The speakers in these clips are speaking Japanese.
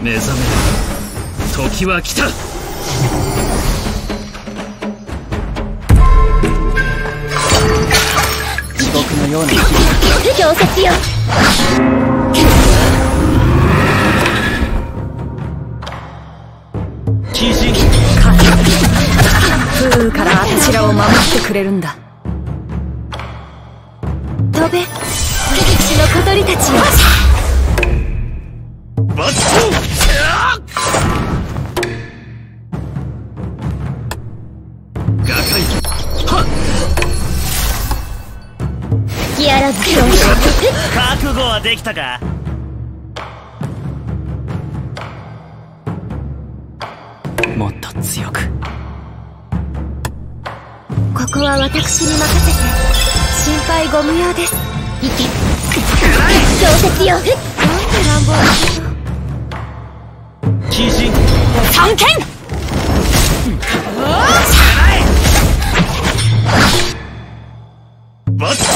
目覚める時は来た。 地獄のような強説よ。 鬼人風雨から私らを守ってくれるんだ。 飛べ、私の小鳥たちよ。 バット瓦解はっ吹き荒らず強襲。 覚悟はできたか。 もっと強く。 ここは私に任せて。心配ご無用です。行け。強説よ。なんて乱暴なこと。 鬼人探検。 バット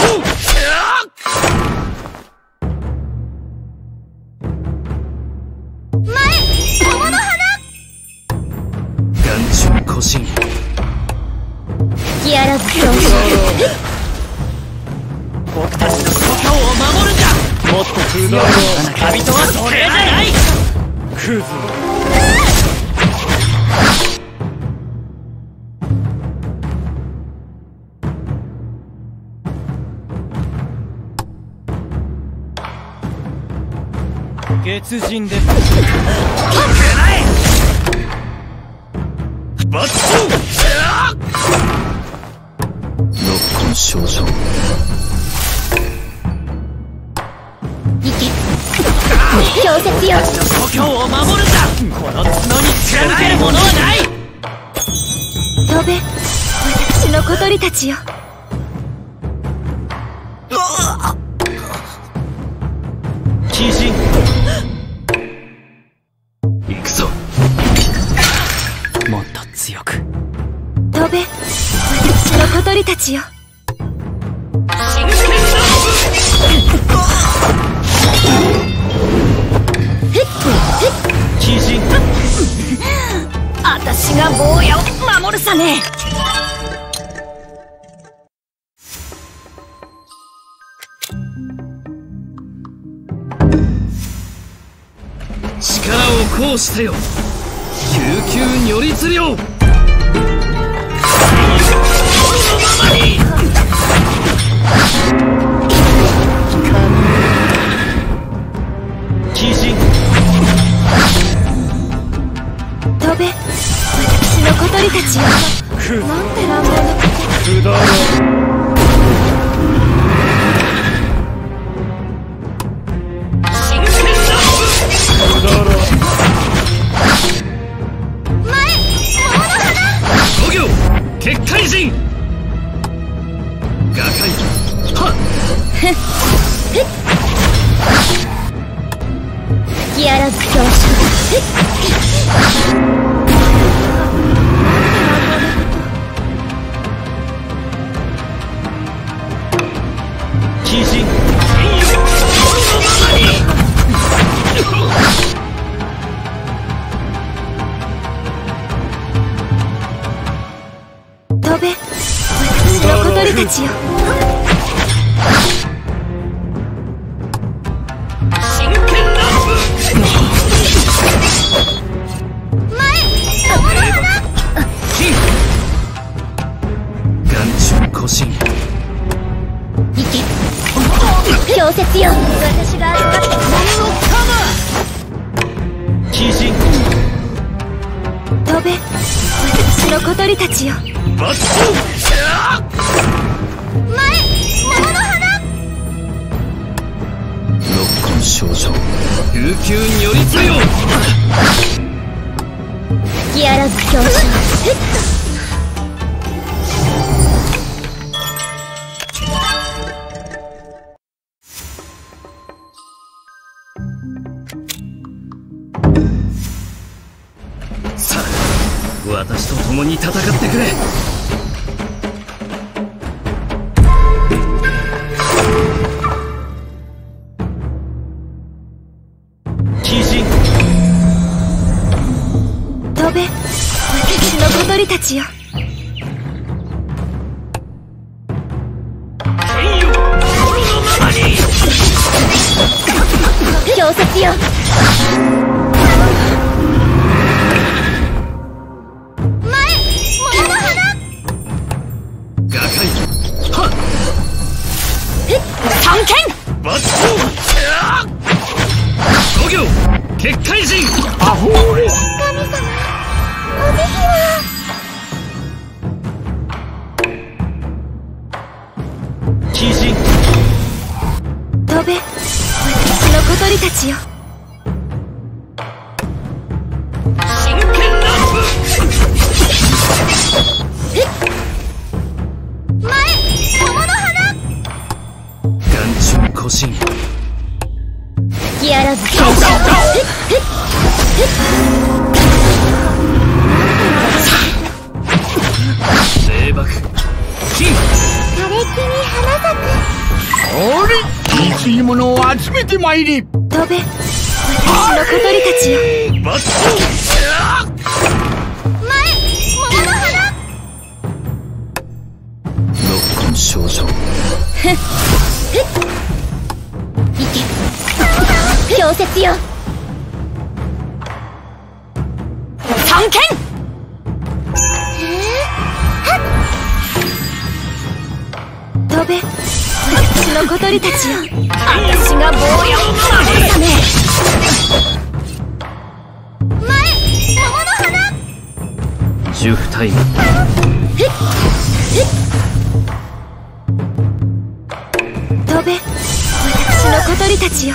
前、桃の花。 眼中古神吹き荒らず強襲。 僕たちの故郷を守るんだ。もっと強い旅人はそれじゃない。クズ月人です。バットノッコン少女。 行け。強説よ。 故郷を守るんだ。この角に貫けるものはない。 飛べ、私の小鳥たちよ。 鬼人行くぞ。 もっと強く。 飛べ、私の小鳥たちよ。 鬼人私が坊やを守るさね。 力を行使せよ。救急如律令。鬼人飛べ、私の小鳥たちよ。なんて乱暴なこと。 くだらん。結界人瓦解はっ吹き荒らず強襲。 鬼人飛べ、私の小鳥たちよ。 眼中古神行け。強説よ。私が預かって鬼人飛べ、私の小鳥たちよ。 バット前、桃の花。 ノッコン少女救急如律令。 吹き荒らず強襲。 さあ私と共に戦ってくれ。鬼人ちよ。氷雪よ。探検五行結界人アホーレス神様お慈悲は鬼人飛べ私の小鳥たちよ。 真剣乱舞眼中古神吹き荒らず剣士霊爆金枯れ木に花咲く。 おりいいものを集めてまいり。 飛べ私の小鳥たちよ。 バッノッコン少女氷雪よ。探検飛べ私の小鳥たちよ。私が坊やを守るため。 ジュフタイム飛べ私の小鳥たちよ。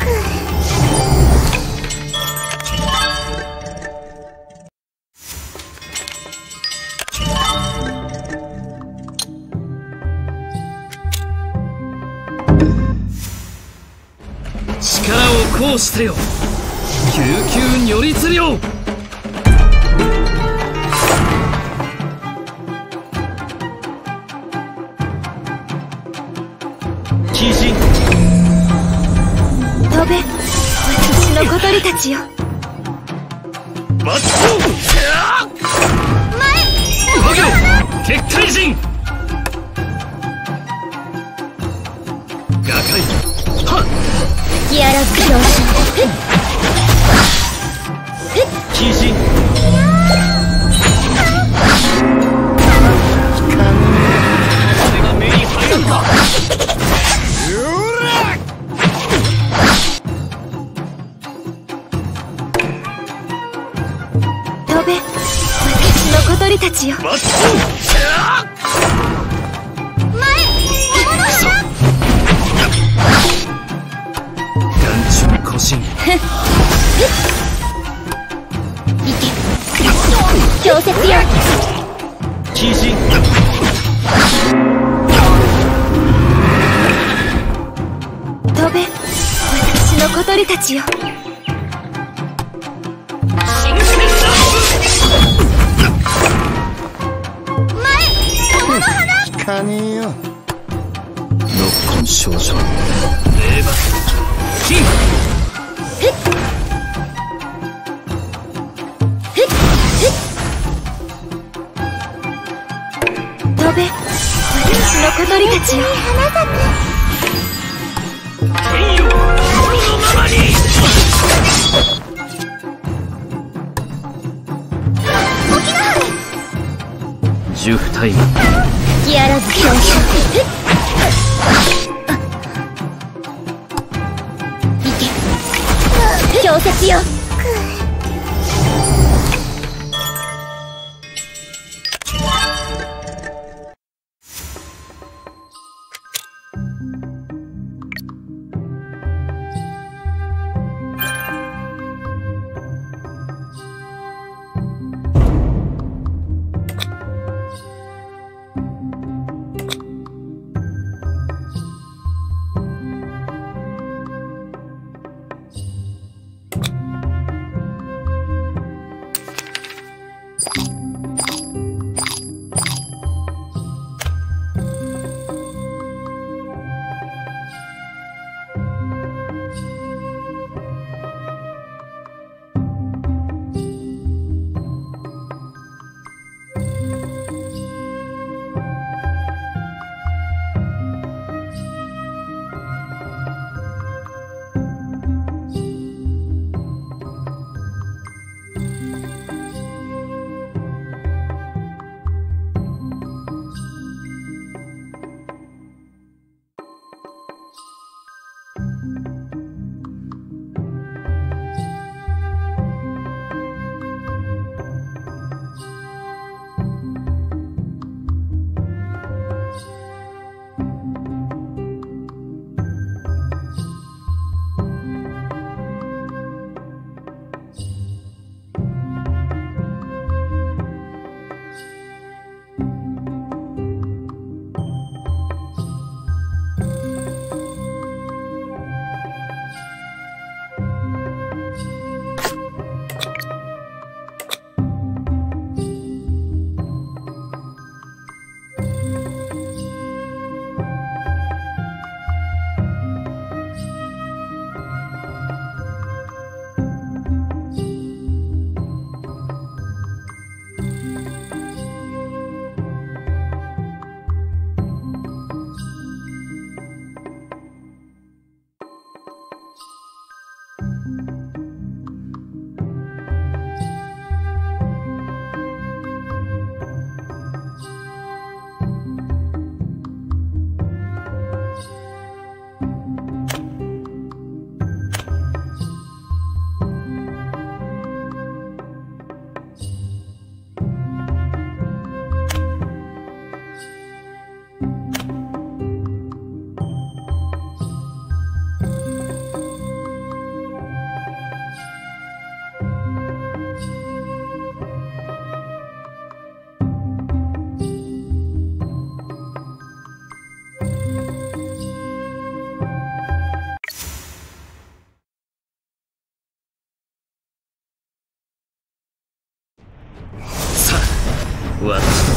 力を行使せよ救急如律令鬼人飛べ私の小鳥たちよ。 バッ五行結界人瓦解吹き荒らず表彰鬼人風が目に入るか飛べ私の小鳥たちよ。 バッ眼中古神氷雪よ。 鬼人飛べ私の小鳥たちよ。 真剣乱聞かねえよ。 舞ノッコン少女霊爆金飛べ私の小鳥たちよ。 天よ心のままにジュフタイム吹き荒らず表彰氷雪よ。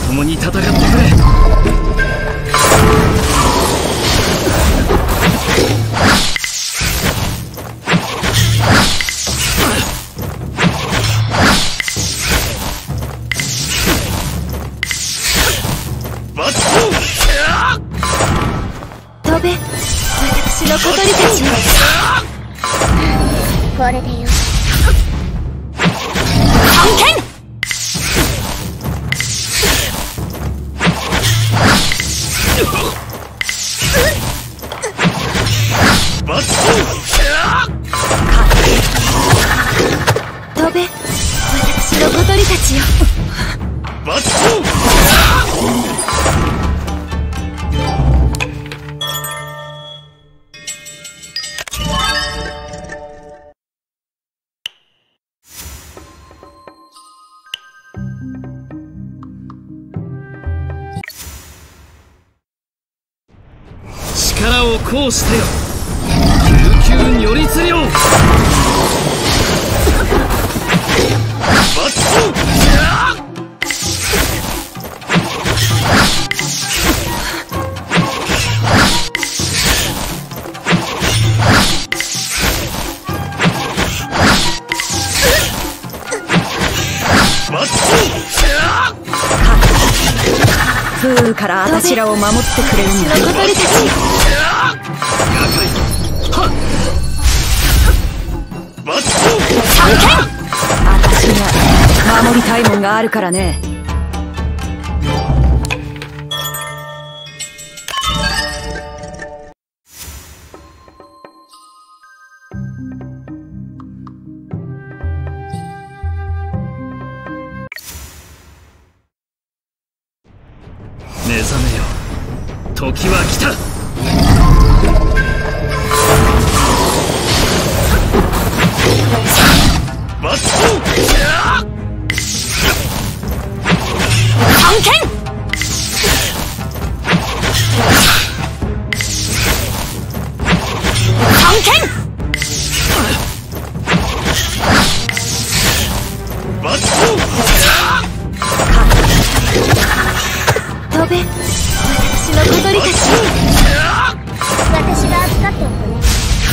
共に戦ってくれ。 飛べ、私の小鳥たちよ。これでよし。探検。飛べ、私の小鳥たちよ。 力を行使せよ。救急如律令。 風雨から私らを守ってくれるんだ。 私の小鳥たちよ。 私には守りたいもんがあるからね。 目覚めよ、時は来た。 探検。探検。 飛べ、私の小鳥たちよ。私が預かっておくね。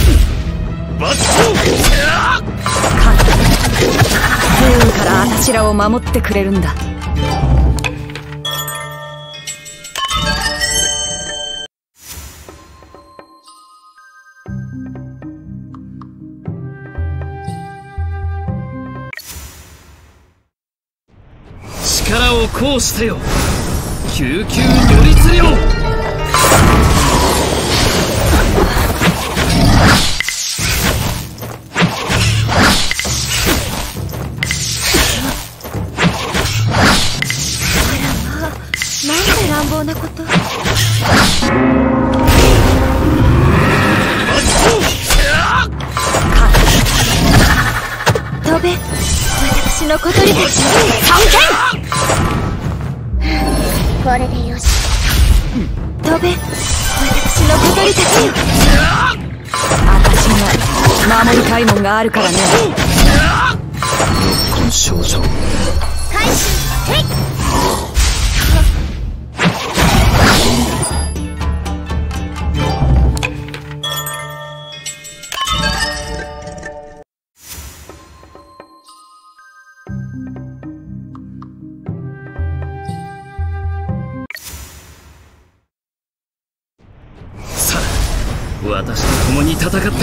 風雨から私らを守ってくれるんだ。 力を行使せよ。救急如律令。 なんで乱暴なこと。飛べ、私の小鳥たちよ。探検。これでよし。飛べ、私の小鳥たちよ。 私には守りたいもんがあるからね。 この少女。 回収、へい。 さあ、私と共に戦ってくれ。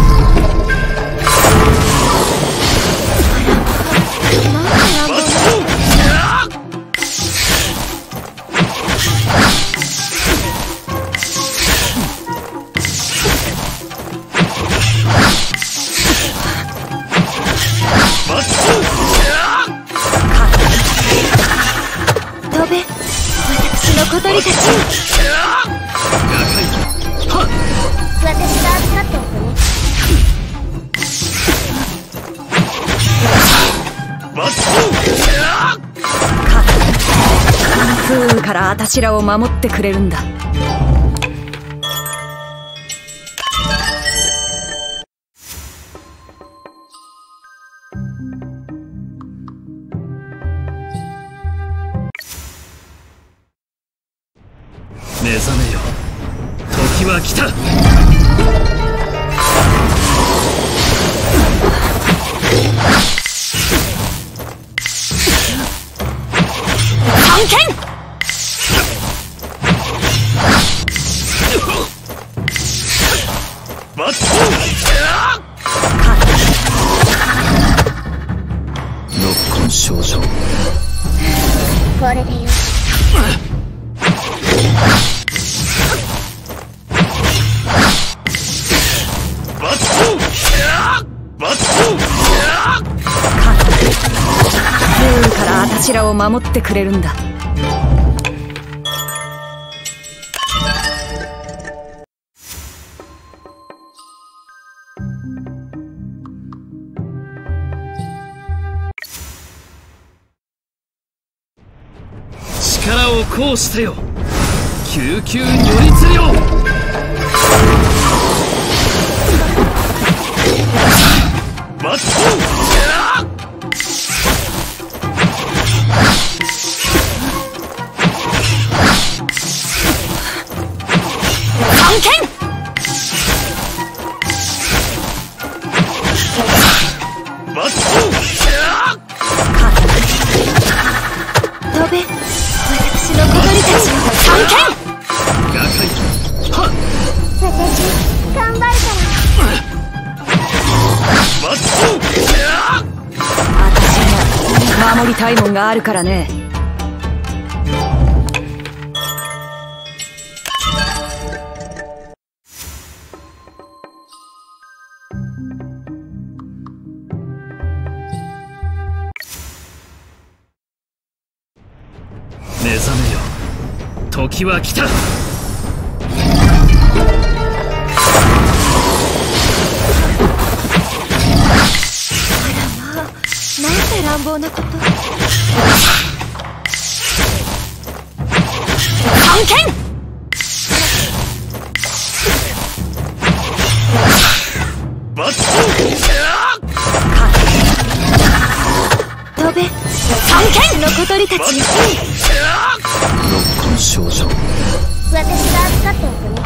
なんで乱暴な。飛べ、私の小鳥たちよ。私が預かっておくね。 風雨から私らを守ってくれるんだ。 来た。 探検。 バットノッコン少女。 これでよし。 バットバットルールからあたしらを守ってくれるんだ。 力を行使せよ。救急如律令。バット探検。 バット飛べ、私の小鳥たちよ。 探検。 瓦解。はっ私頑張るから。 バットあたしが守りたいもんがあるからね。 目覚めよ。時は来た。 なんて乱暴なこと。 探検。 バット飛べ、 探検の小鳥たちよ。 ノッコン少女。 私が預かっておくね。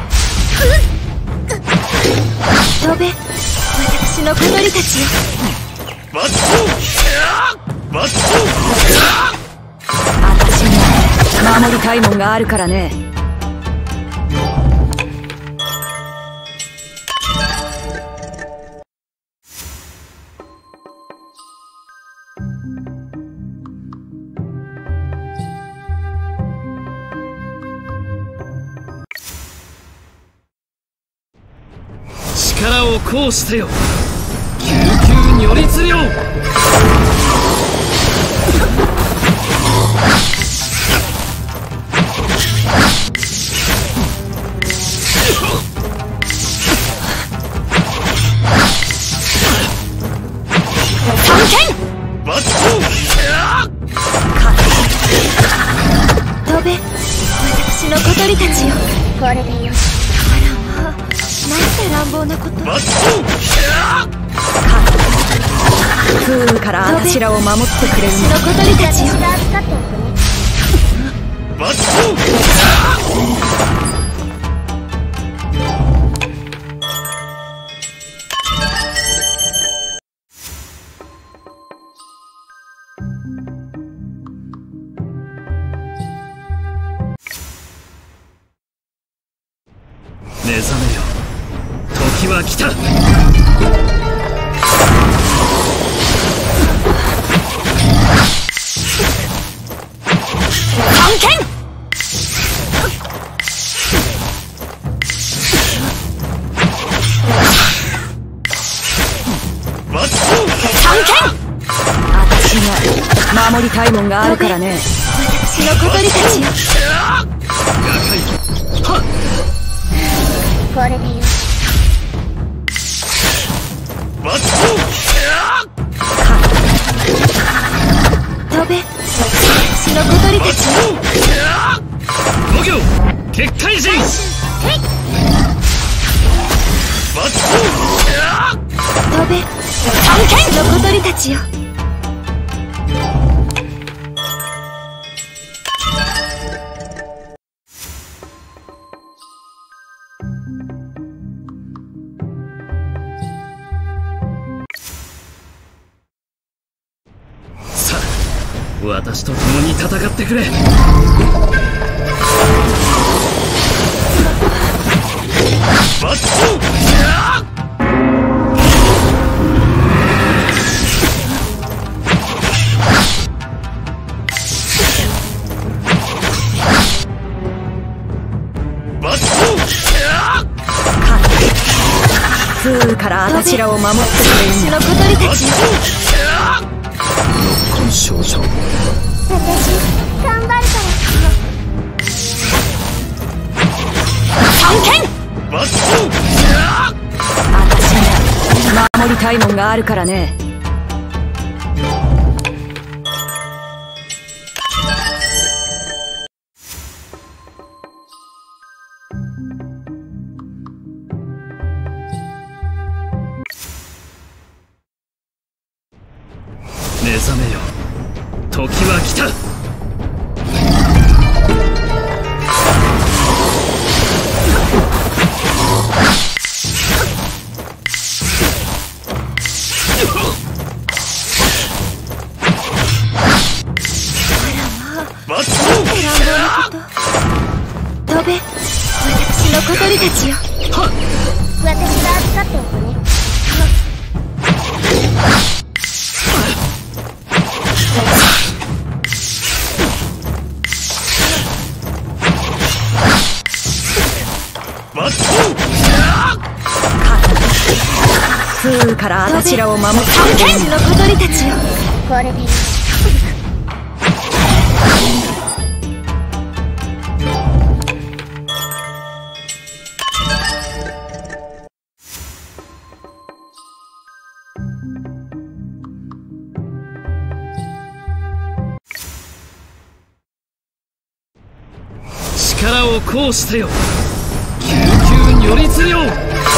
飛べ、私の小鳥たちよ。 バットバットあたしが守りたいもんがあるからね。 力を行使せよ。救急如律令。 探検。 バット飛べ、私の小鳥たちよ。これでよし。あらまあ、なんて乱暴なこと。 バットルールからあたしらを守ってくれるんだ。 私の小鳥たちよ。私が預かっておくね。 バット目覚めよ。時は来た。 探検。 バット探検。あたしが守りたいもんがあるからね。 私の小鳥たちよ。 瓦解。はっこれでよし。 バット飛べ、私の小鳥たちよ。 五行結界陣。バッ飛べ、 探検。 の小鳥たちよ。 私と共に戦ってくれ。バットフーからあちらを守ってくれる私の小鳥たちよ。 この少女、 私頑張るから。 探検。 バッ私には守りたいもんがあるからね。 目覚めよ、時は来た。 飛べ、私の小鳥たちよ。私が預かっておくね。 フーからあちらを守ってくれる私の小鳥たちよ。これでいい。 力を行使せよ、救急如律令。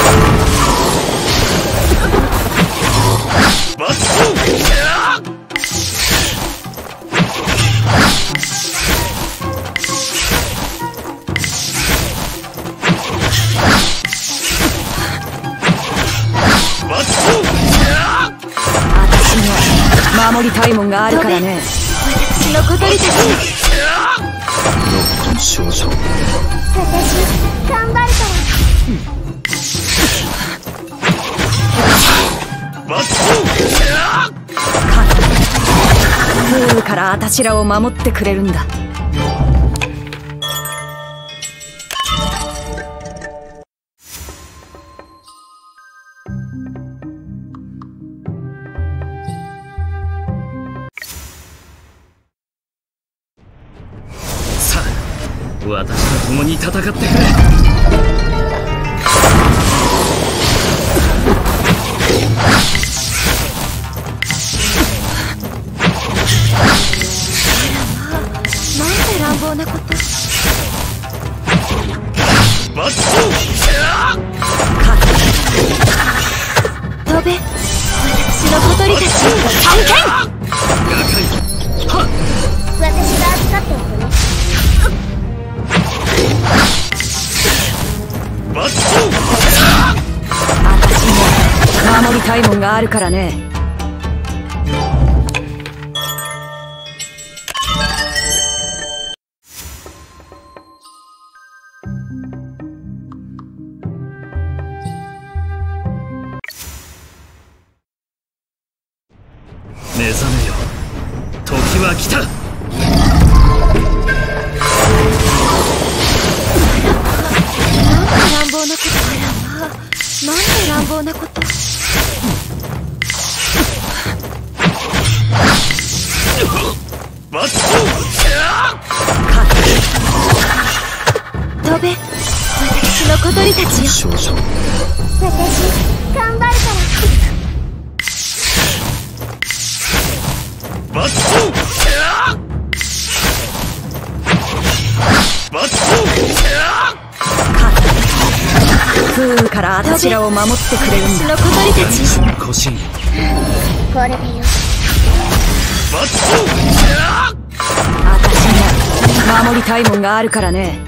バッ私には守りたいもんがあるからね。 私の小鳥たちよ。 この少女、 私頑張るから。 フーからあちらを守ってくれるんだ。 さあ、私と共に戦ってくれ。 乱暴なこと。飛べ、私の小鳥たち。探検。私が預かっておくね。 私には守りたいもんがあるからね。 目覚めよ、時は来た。 乱暴なこと。なんで乱暴なこと。飛べ、私の小鳥たちよ。 少女、 私頑張るから。 フーからあちらを守ってくれるんだ。 私の小鳥たち。 個人、 これでよ。 私には守りたいもんがあるからね。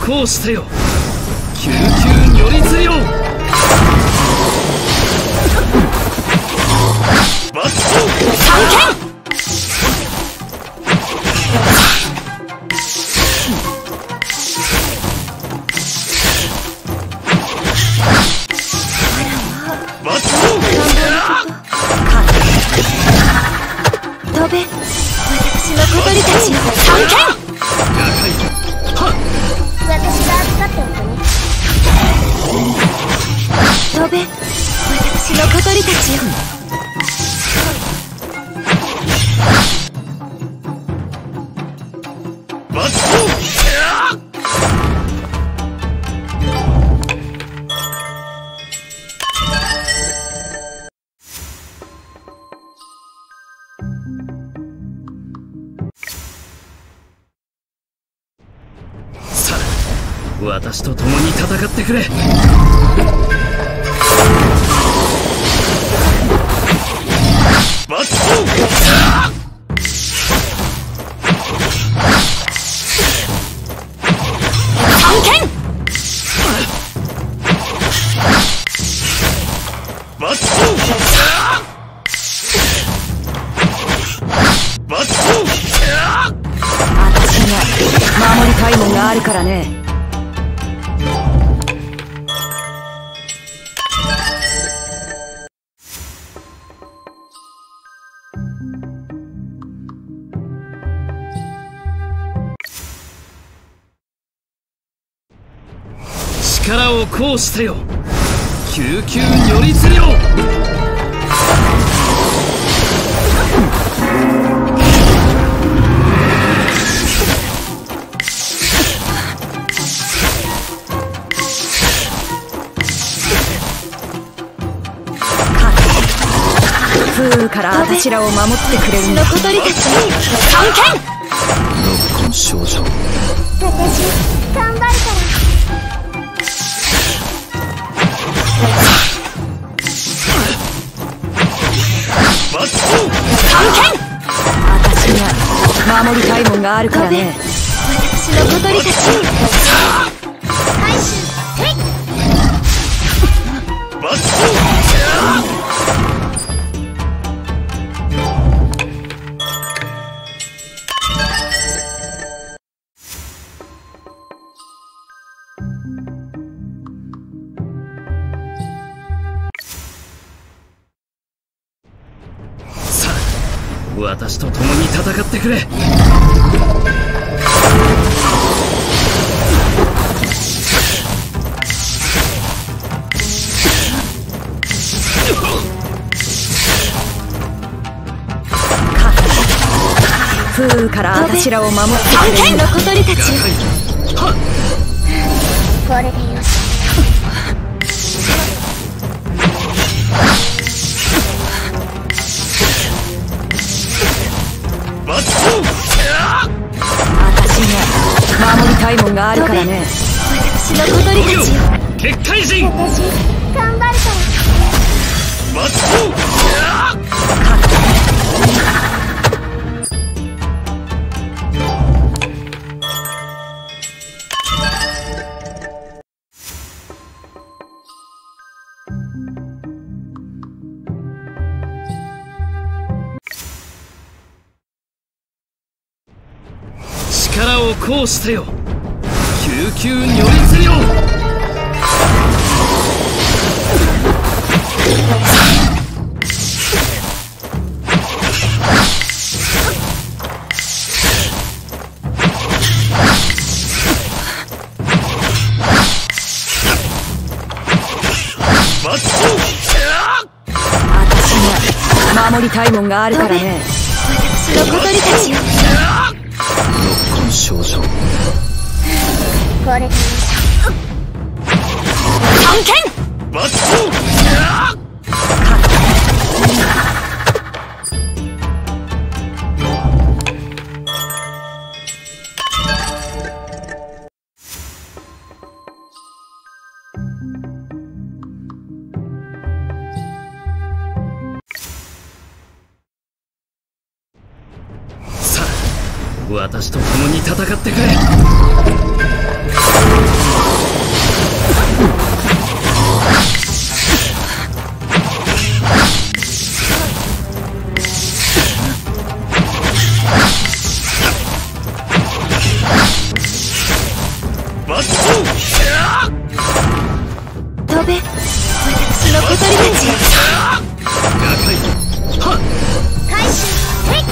こうしてよ。救急如律令。バッ三剣。飛べ、私の小鳥たちよ。三剣。私が預かっておくね。飛べ、私の小鳥たちよ。 私と共に戦ってくれ。バッ三剣。 バッ私には守りたいもんがあるからね。 力を行使せよ。救急如律令。 風雨から私らを守ってくれるんだ。 私の小鳥たち。三剣。 六根少女。 私頑張るから。 私には守りたいもんがあるからね。 私の小鳥たち。回収せい。 私と共に戦ってくれ。 風雨から私らを守ってくれるんだ。 私の小鳥たち。これでよし。 私には守りたいもんがあるからね。 私の小鳥たちよ。 結界人。 私頑張るから。 力を行使せよ。救急如律令。 私には守りたいもんがあるからね。 私の小鳥たちよ。 六根少女。 これでよし。三剣。 さあ、私と共に戦ってくれ。 呼べ、私の小鳥たちよ。回収、へい。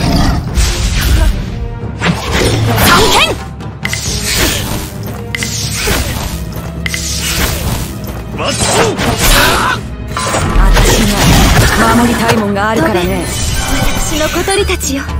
探検。 私が守りたいもんがあるからね。 私の小鳥たちよ。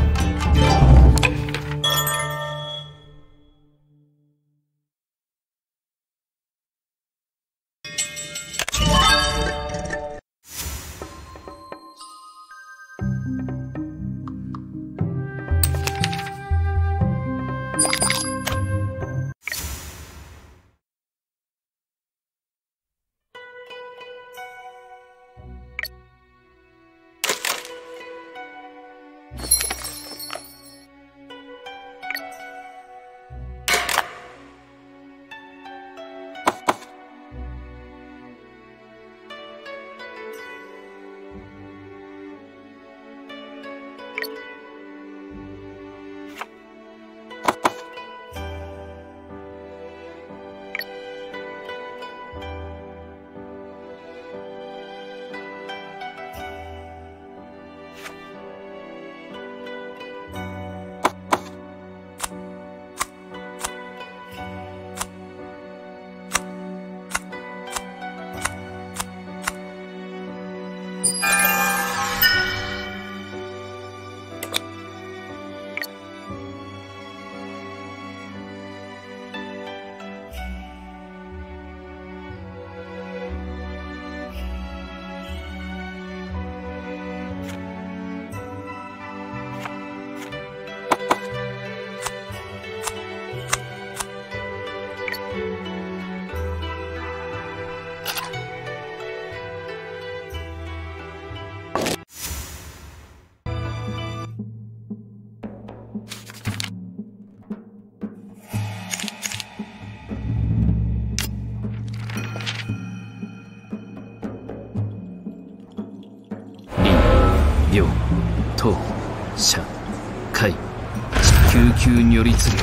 病、当、社、会、救急如律令。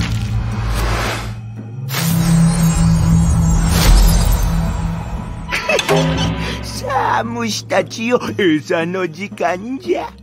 さあ虫たちよ、餌の時間じゃ。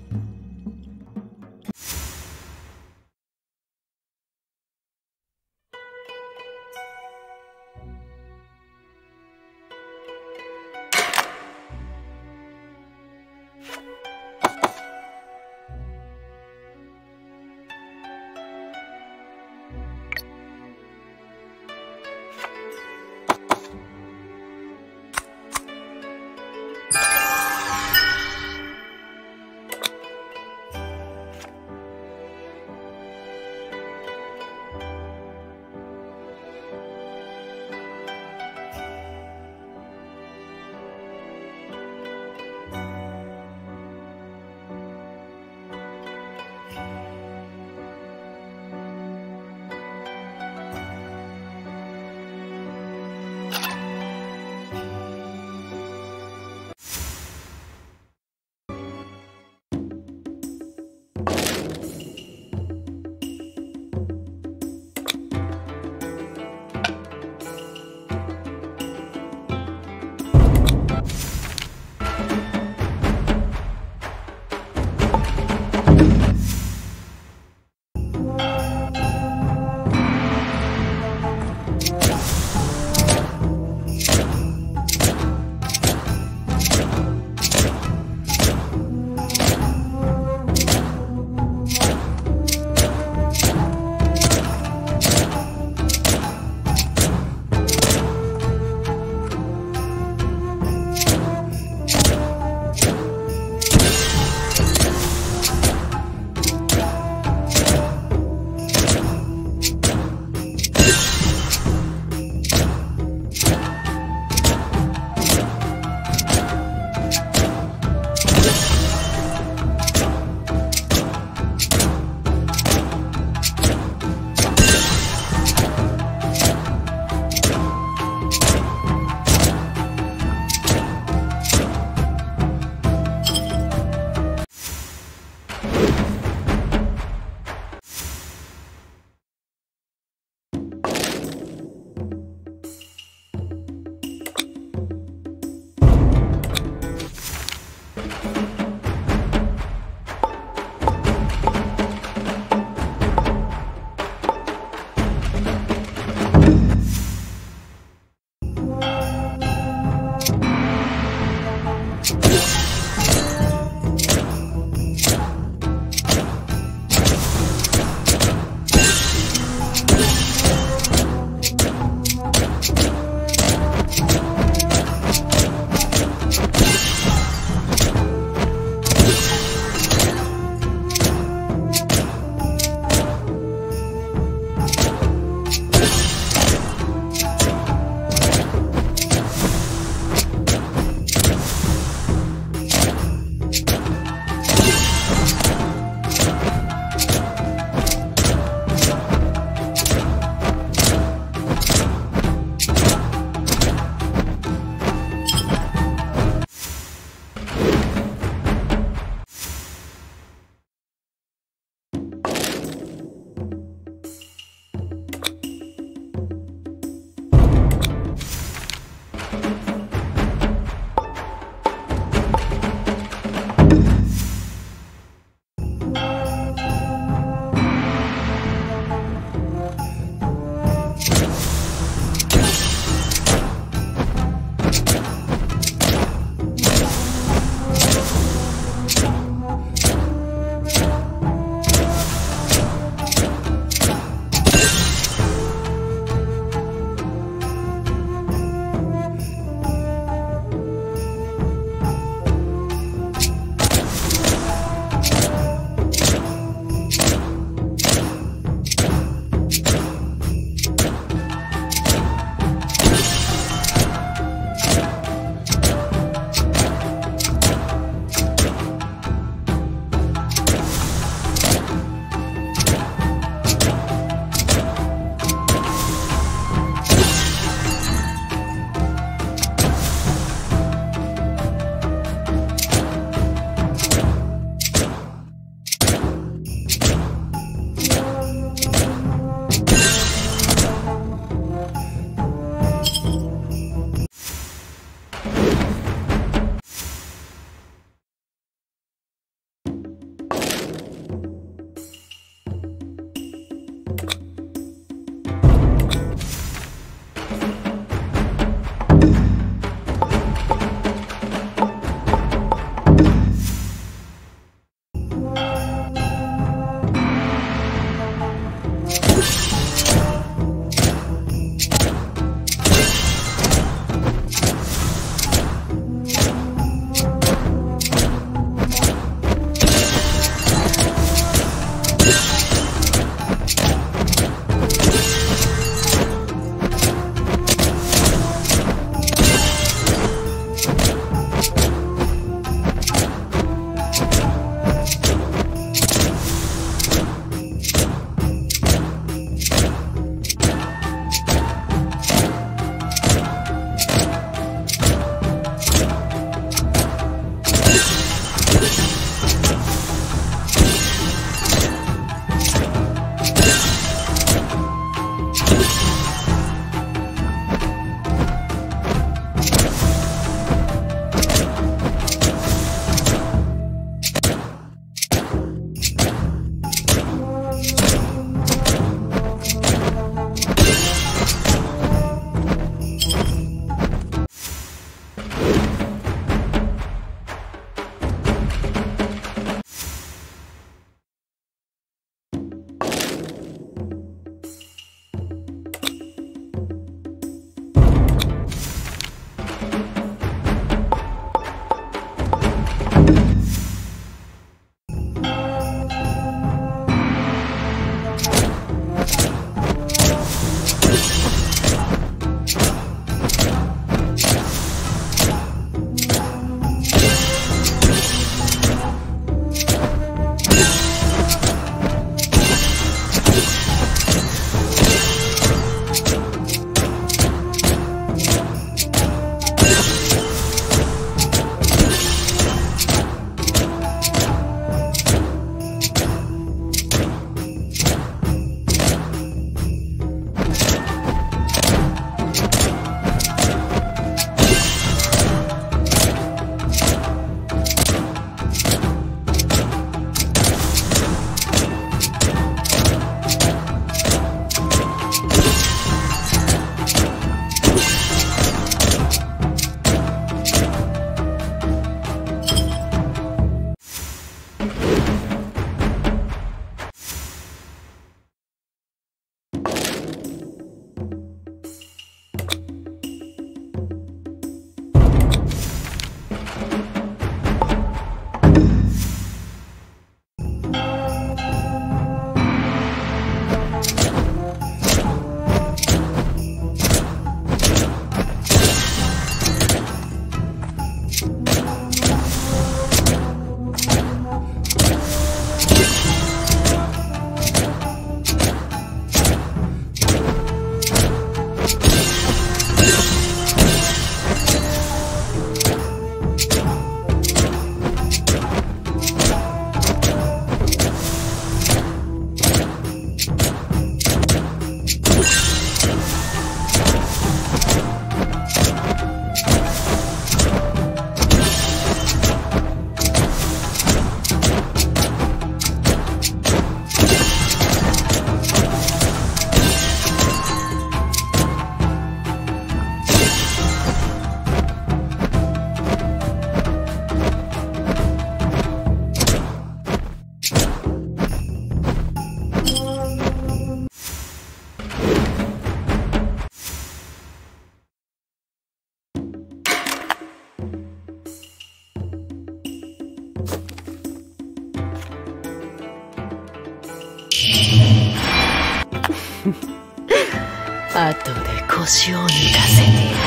後で腰を抜かせてやる。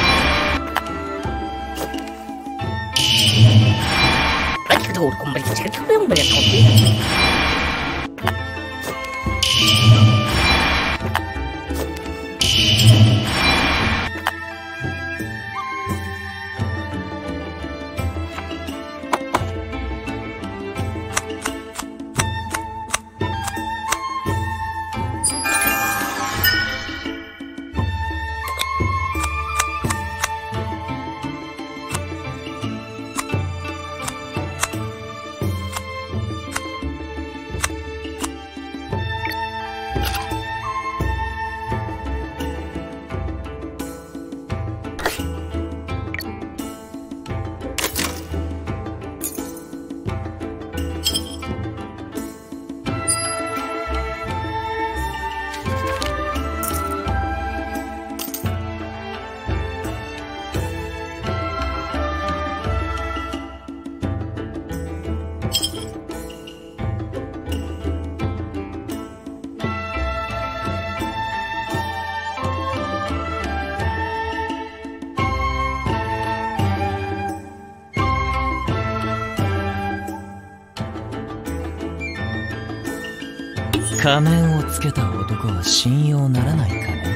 仮面をつけた男は信用ならないかね。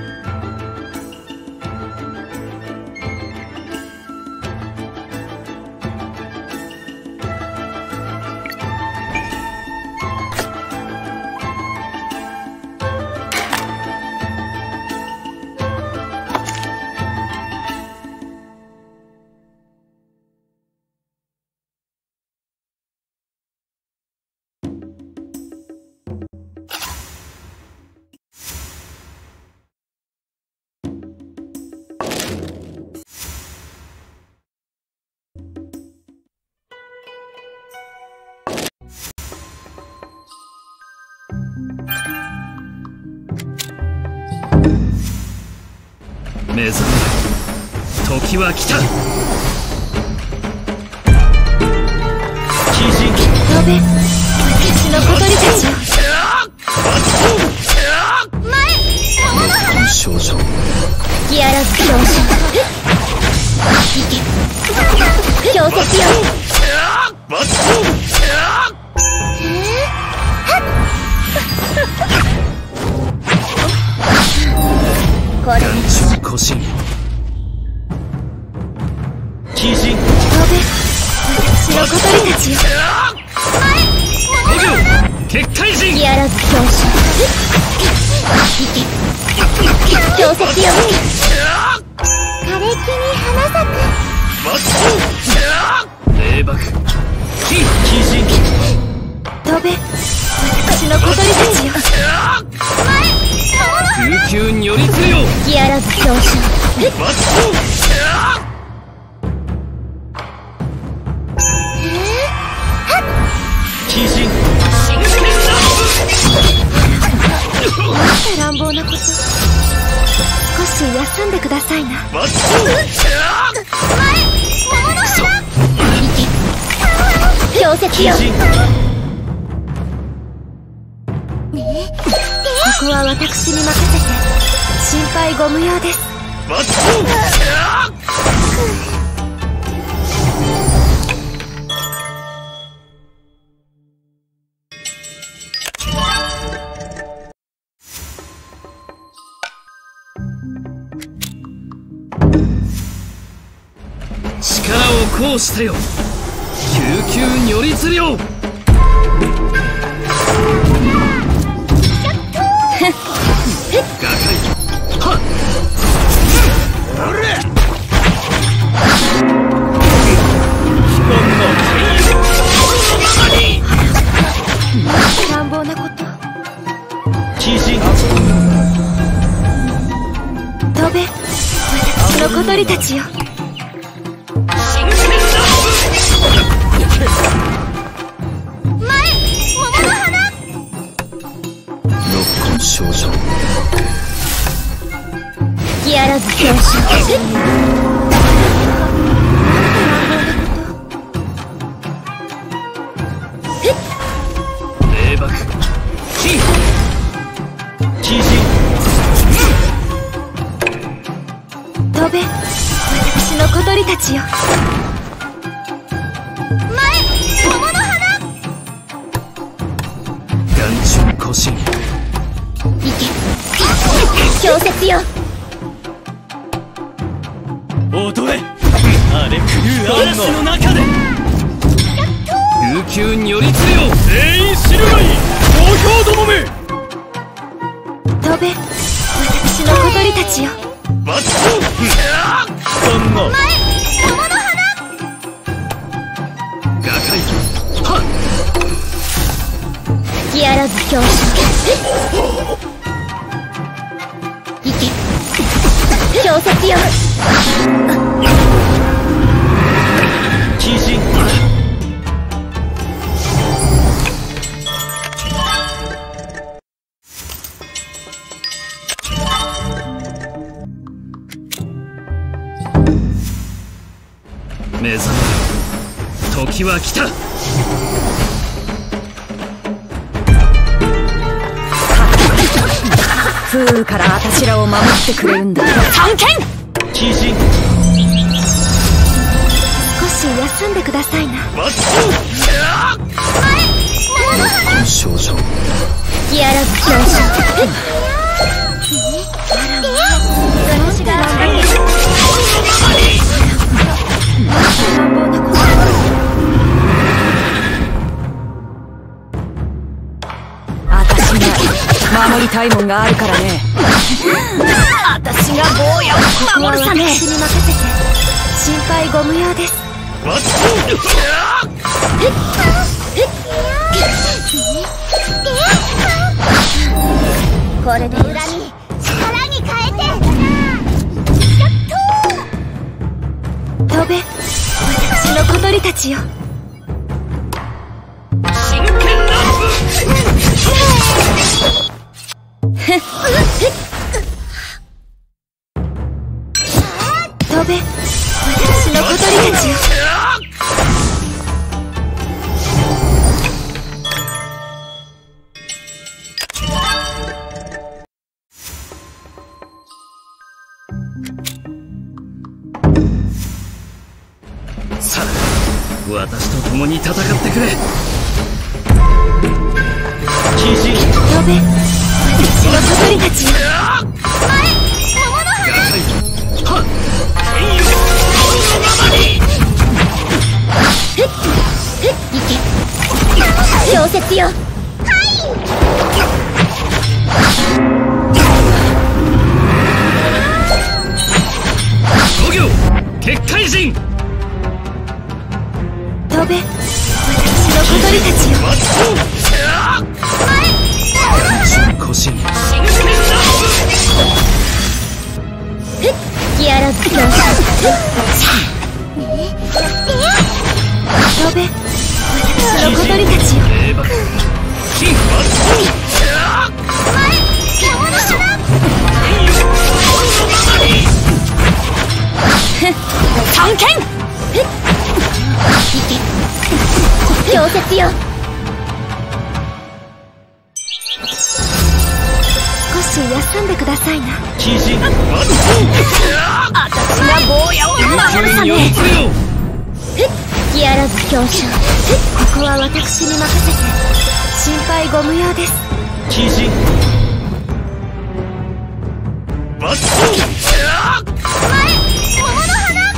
目覚め、時は来た。鬼人飛べ、私の小鳥たちよ。前、 少女ギアラズ強者。強敵よ。これ古神鬼人飛べ、私の小鳥たちよ。 結界人ギアラズ強者。強敵よ。枯れ木に花咲く。 霊爆鬼人飛べ、私の小鳥たちよ。 空球に寄りつよギアラズ強者。 鬼人なんて乱暴なこと。少し休んでくださいな。強敵よ。ここは私に任せて心配ご無用です。 力を行使せよ救急如律令。 乱暴なこと。 鬼人飛べ、私の小鳥たちよ。 少女ギアラズ強者。 霊爆鬼人小鳥たちよ。前桃の花。 眼中古神。 行け氷雪よ。 踊れ荒れ狂う嵐の中で悠久によりつよ全員死ぬがいい東京どもめ。 飛べ私の小鳥たちよ。 バッチそんな前桃の花。 瓦解はっ吹き荒ぶ氷雪。行け氷雪よ。 鬼人目覚め時は来た。 風雨から私らを守ってくれるんだ。探検鬼人少し休んでくださいな。 バッチ桃の花。 少女吹き荒ぶ氷私が私が守りたいもんがあるからね。私が坊やを守るため。 私に任せて心配ご無用です。 バッチこれで恨み力に変えて。やっと飛べ私の小鳥たちよ。 真剣乱舞飛べ私の小鳥たちよ。 さあ私と共に戦ってくれ。鬼人飛べ私の小鳥たちよ。 はっ天よこのままに行け氷雪よ。 五行結界人飛べ私の小鳥たちよ。 バッチ古神真剣乱吹き荒ぶ氷飛べ私の小鳥たちよ。 舞バ金バッチ天よこのままに探検氷雪よ。少し休んでくださいな。 鬼人バッチ私が坊やを守るため。 吹き荒ぶ氷晶。ここは私に任せて心配ご無用です。 鬼人バッチ桃の花。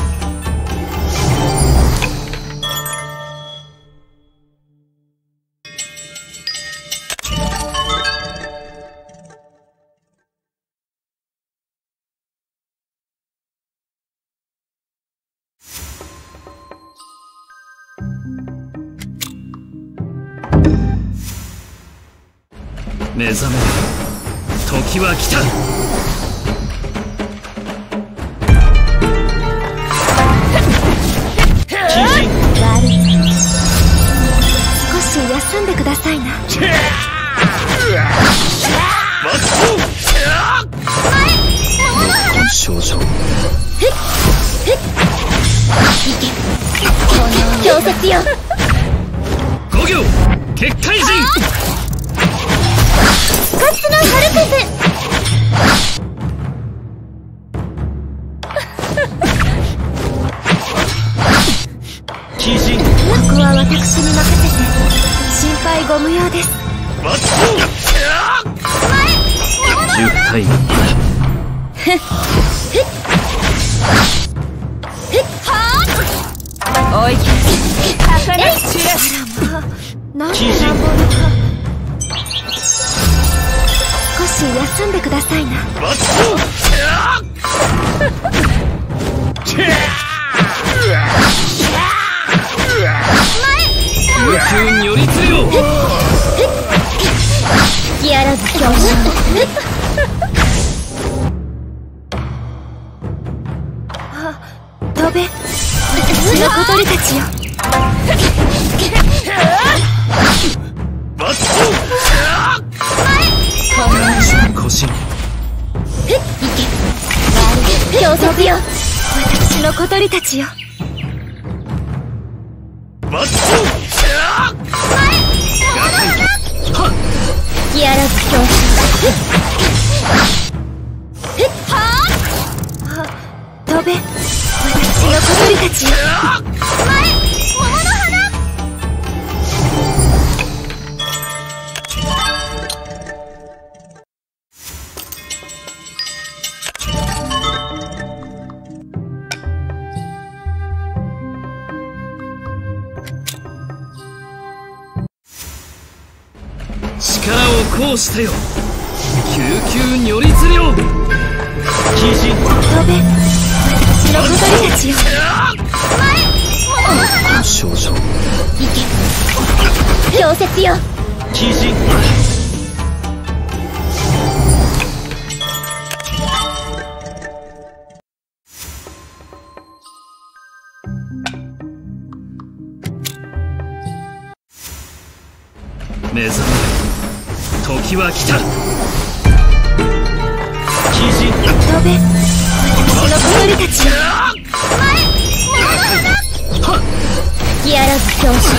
目覚め時は来た。鬼人悪い少し休んでくださいな。 バッチ少女氷雪よ。 五行結界人コツのハルペス。 鬼人ここは私に任せて心配ご無用です。 バット10対おいきなんて乱暴な。少し休んでくださいな。 バッ悠久に寄りつれよ。 隙あらず強襲。飛べ、私の小鳥たちよ。 バット腰強速よ、私の小鳥たちよ。 バット隙あらず強襲。飛べ、私の小鳥たちよ。 力を行使せよ。救急に寄りつれよ。鬼人飛べ、私の小鳥たちよ。 少女氷雪よ。 鬼人目覚め時は来た。鬼人飛べ、私の小鳥たちよ。隙あらず強襲。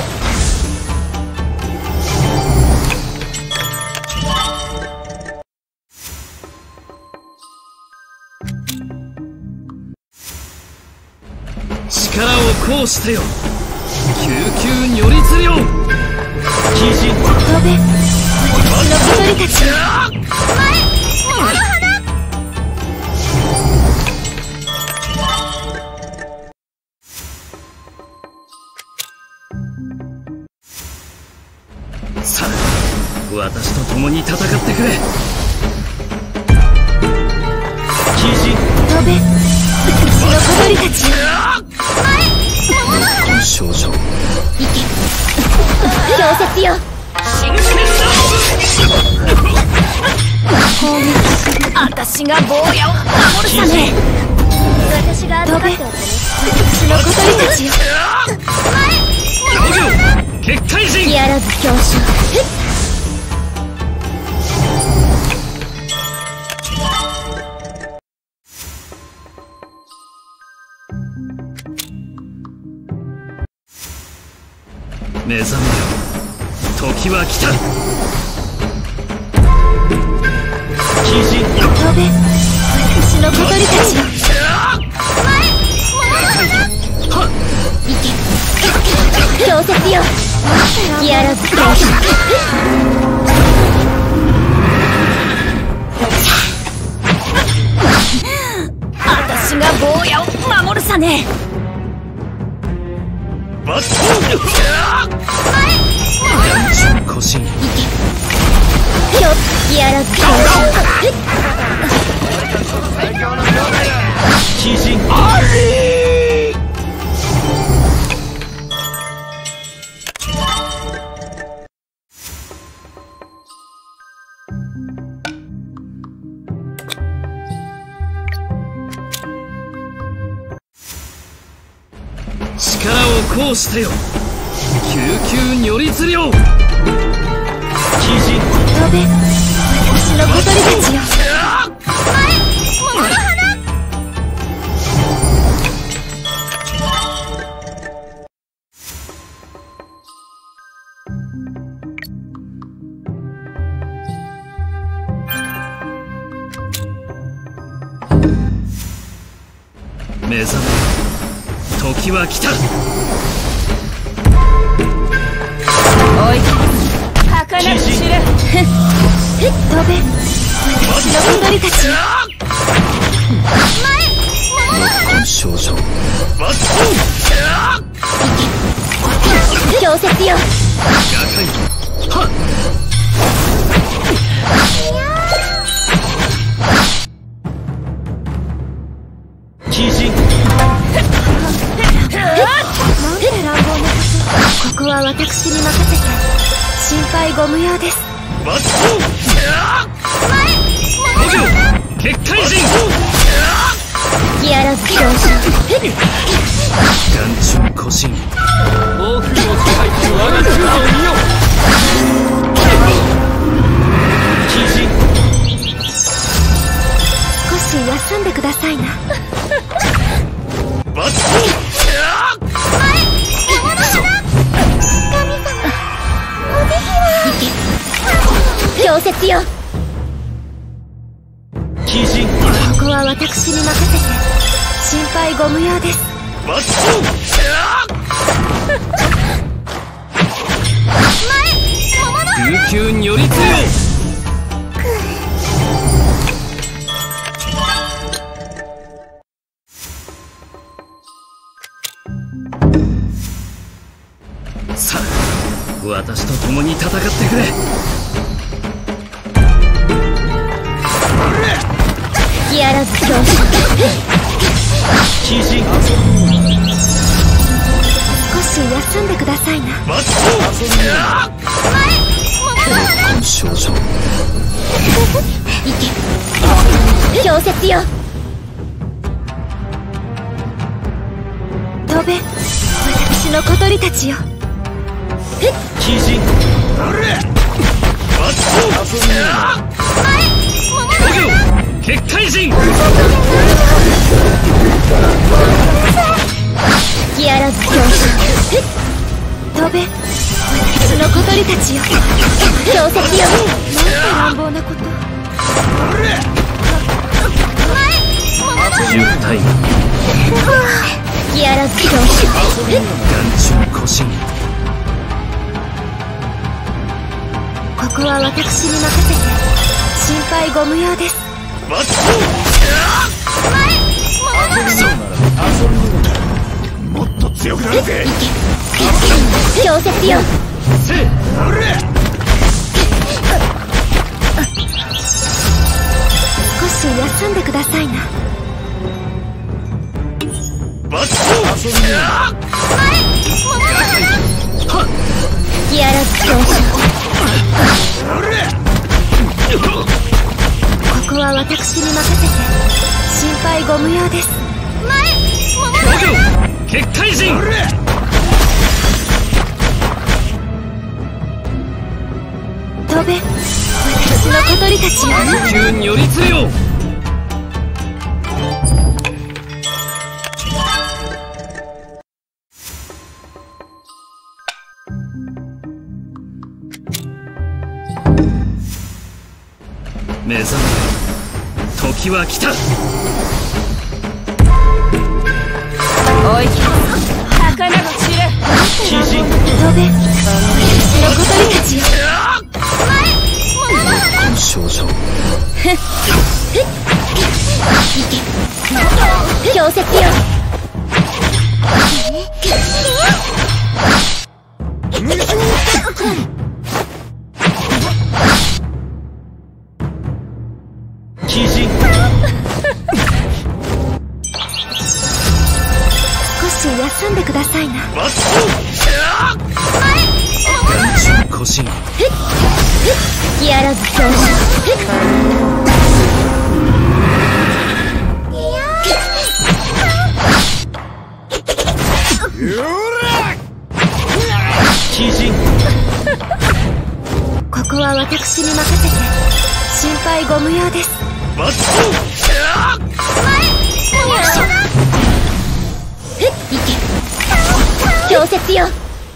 力を行使せよ。救急に寄りつれよ。鬼人飛べ、私の小鳥たちよ。 さあ私と共に戦ってくれ。鬼人飛べ、私の小鳥たちよ。 少女氷雪よ。 私が坊やを守るため。 私が預かっておくね。私の小鳥たちよ。 結界人隙あらず強襲。 目覚めよ時は来た。鬼人飛べ、私の小鳥たちよ。氷雪よ。隙あらず強襲。 私が坊やを守るさね。 バット腰隙あらず強襲。 鬼人力を行使せよ。救急に寄りつれよ。鬼人飛べ、私の小鳥たちよ。 目覚め時は来た。 おい儚く散れ。飛べ私の小鳥たちよ。 少女氷雪よ。 鬼人。 なんて乱暴なこと。ここは私に任せて心配ご無用です。 結界人。 隙あらず表彰。 眼中古神。暴風を支配する我が空を見よ。鬼人。 少し休んでくださいな。氷雪よ。 鬼人。 ここは私に任せて心配ご無用です。 琉球如立よ。さあ私と共に戦ってくれ。 隙あらず表彰。 鬼人。 少し休んでくださいな。 少女。 氷雪よ。飛べ私の小鳥たちよ。 鬼人。結界人。 隙あらず表彰。飛べ私の小鳥たちよ。氷雪よ。なんて乱暴なこと。 10体。 隙あらず表彰。 眼中古神。 ここは私に任せて心配ご無用です。 もっと強くなるぜ。 氷雪よ。少し休んでくださいな。隙あらず表彰。ここは私に任せて心配ご無用です。 結界人。 飛べ私の小鳥たちよ。 琉球如立よ。目覚め時は来た。 おい儚く散れ。 鬼人。 飛べ私の小鳥たちよ。 少女。 氷雪よ。 鬼人。 少し休んでくださいな。 眼中古神。 隙あらず表彰。 鬼人。 ここは私に任せて心配ご無用です。氷雪よ。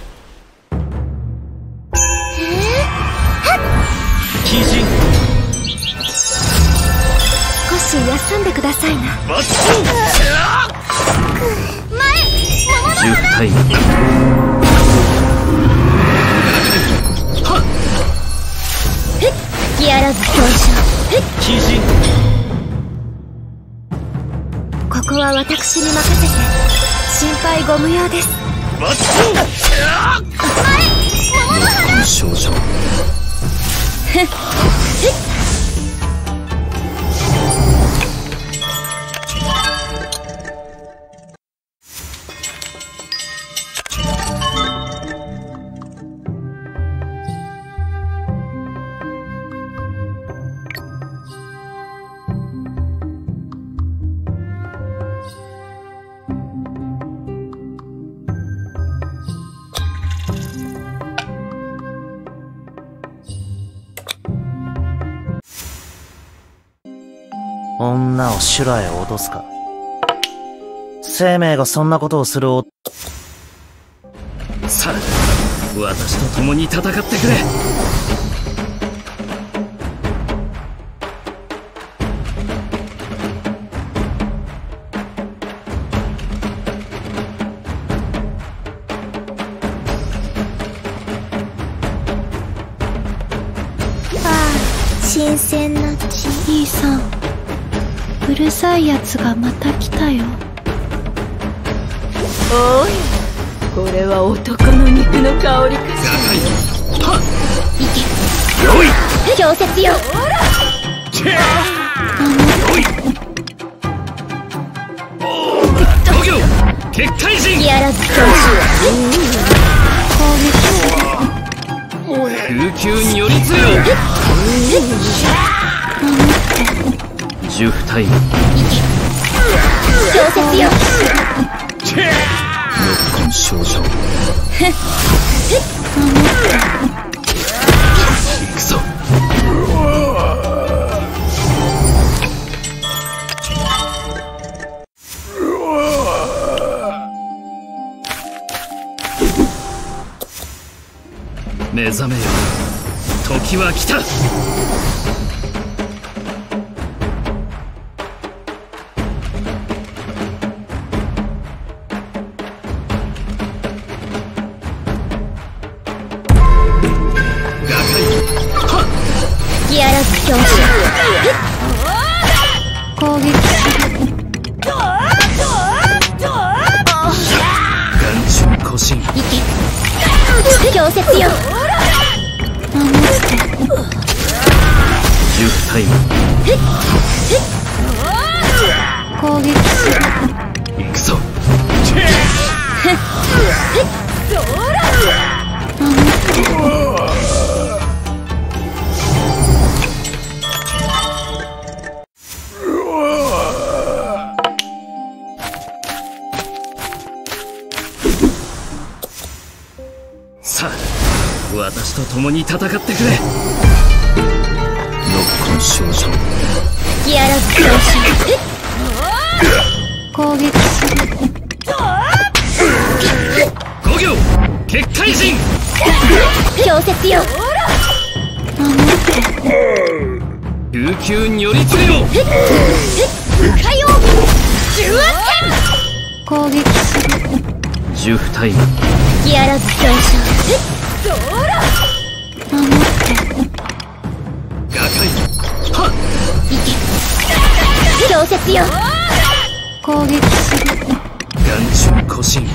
鬼人。 少し休んでくださいな。 タイム。 ギアラズ強者。 鬼人。 ここは私に任せて心配ご無用です。 ノッコン少女。 女を修羅へ脅すか。生命がそんなことをするさあ、私と共に戦ってくれ。 新鮮な血。兄さん、うるさいやつがまた来たよ。 おい、これは男の肉の香りかしら。 よい強説よ。 五行結界人。 ギアラズ強琉球によりつよ。ジュフタイム。 強説よ。 ノッコン少女。行くぞ。目覚めよ、時は来た。 ギアラズ強者。攻撃する。 眼中古神。 強説よ。 ジュフタイム。 攻撃する。 行くぞ。さあ、私と共に戦ってくれ。ノッコン少女。 ギアラズ強者。攻撃する。 五行結界人。 強説よ。 琉球によりつれよ。 海王重圧剣。攻撃する。 ジュフタイム。 ギアラズ強者。守って。 瓦解。はっ。 強説よ。攻撃する。 眼中古神。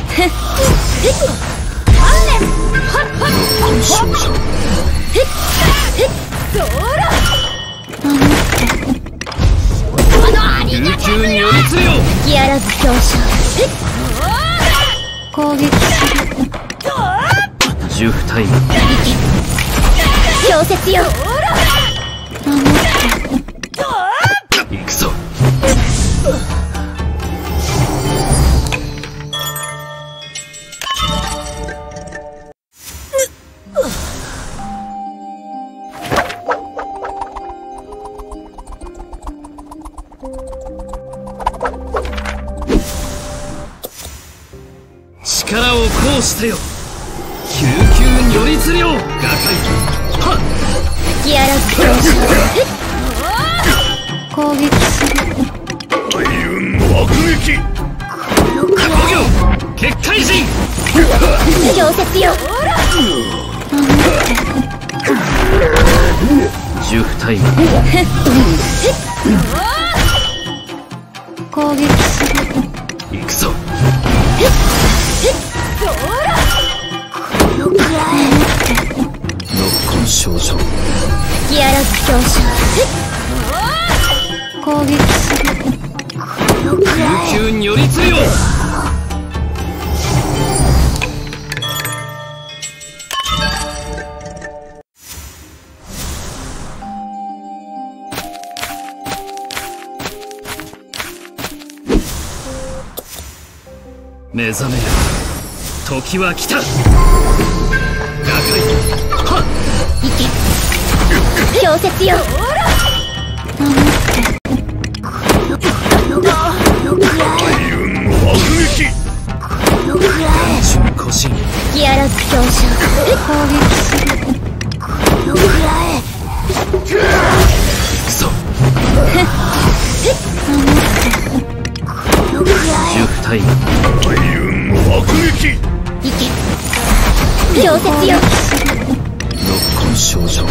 ノッコン少女。琉球によりつれよ。 ギアラズ強者。攻撃する。 ジュフタイム。 強説よ。守って。 行くぞ。力を行使せよ。救急によりつれよ。瓦解。はっ。 ギアラズ強者。攻撃する。 大運の爆撃。 五行結界人。 調節よ。 ジュフタイム。 攻撃する。 行くぞ。 このくらい。 ノッコン症状。 ギアラズ強者。攻撃する。このくらい。 琉球に寄りつよ。目覚めよ、時は来た。打開。はっ。 いけ。調節よ。 海運の爆撃。 純古神。 ギアラズ強者。攻撃する。このくらい。 行くぞ。ジュフタイム。 海運の爆撃。 いけ。調節よ。 ノッコン症状。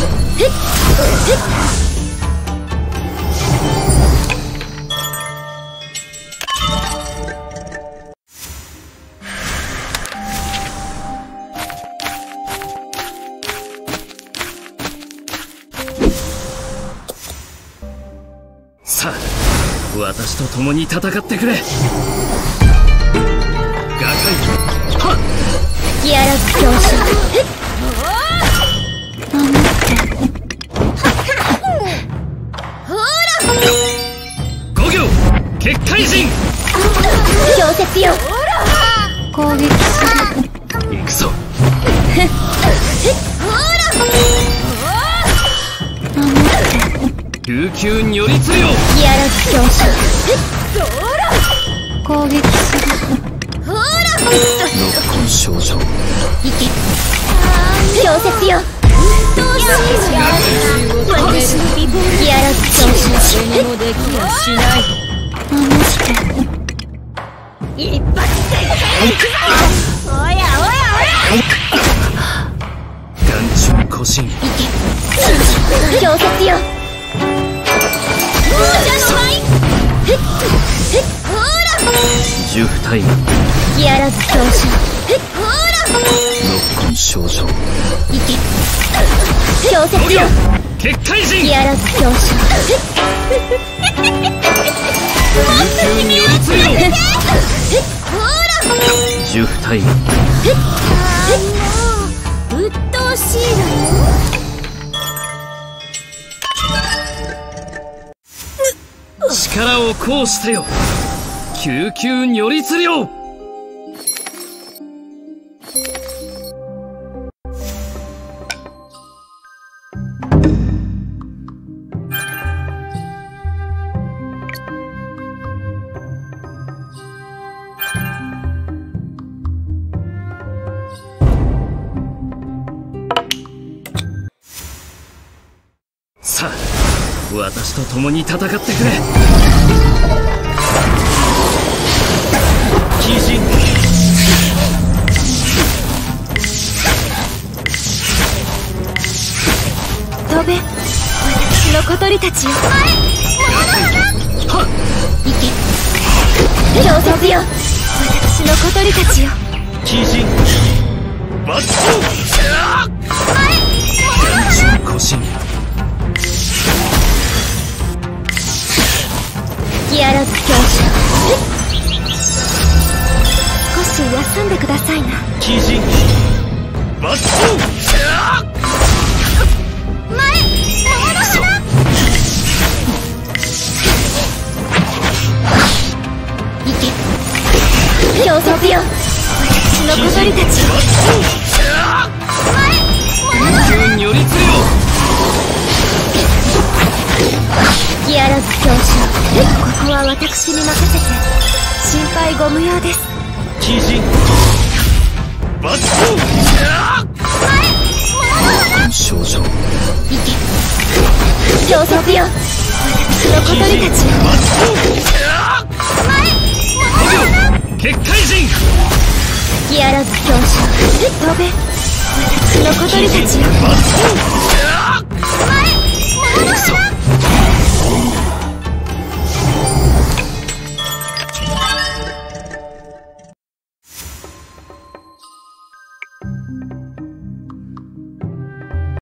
さあ、私と共に戦ってくれ。瓦解。はっ。 ギアラズ強者。 5行結界陣。 調節よ。攻撃する。 行くぞ。琉球に寄りつよ。 ギアラズ強者。攻撃する。 ノッコン症状。 いけ。調節よ。ギアラズ強者。 何もできやしない。 一発で。おやおやおや。 眼中古神。 調節よ。 ジュフタイム。 ギアラズ強者。 ノッコン症状。 いけ。調節よ。 結界陣。 ギアラズ強者。 琉球に寄りつよ。ジュフタイム。 うっとうしいわよ。 力を行使せよ。救急如律令。さあ、私と共に戦ってくれ。鬼人。 飛べ、私の小鳥たちよ。 はっ。 行け。調節よ。私の小鳥たちよ。 鬼人。バット。眼中古神。 ギアラズ強者。少し休んでくださいな。 鬼人。バット。 調節よ。私の小鳥たちよ。 救急如律令。 ギアラズ強者。ここは私に任せて心配ご無用です。 鬼人。バット。少女。 行け。調節よ。私の小鳥たちよ。 5秒結界陣。 吹き荒らぐ表彰飛べ私の小鳥たちよ